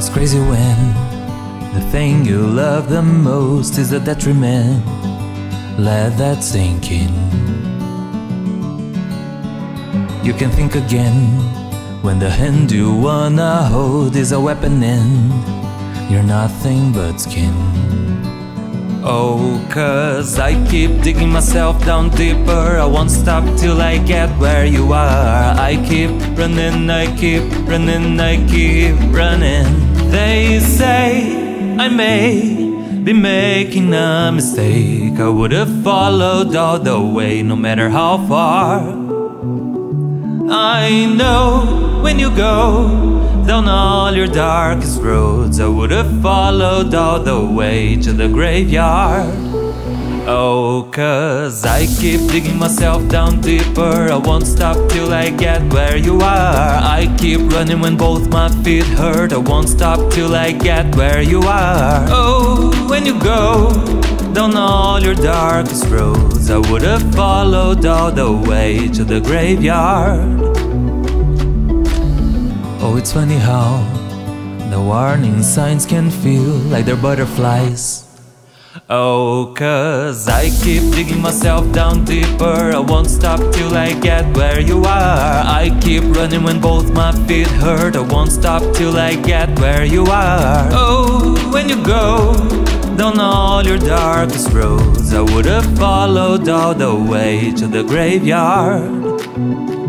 crazy when the thing you love the most is a detriment. Let that sink in. You can think again when the hand you wanna hold is a weapon and you're nothing but skin. Oh, 'cause I keep digging myself down deeper. I won't stop till I get where you are. I keep running, I keep running, I keep running. They say I may be making a mistake. I would have followed all the way, no matter how far. I know when you go down all your darkest roads, I would have followed all the way to the graveyard. Oh, 'cause I keep digging myself down deeper. I won't stop till I get where you are. I keep running when both my feet hurt. I won't stop till I get where you are. Oh, when you go down all your darkest roads, I would have followed all the way to the graveyard. Oh, it's funny how the warning signs can feel like they're butterflies. Oh, 'cause I keep digging myself down deeper. I won't stop till I get where you are. I keep running when both my feet hurt. I won't stop till I get where you are. Oh, when you go down all your darkest roads, I would have followed all the way to the graveyard.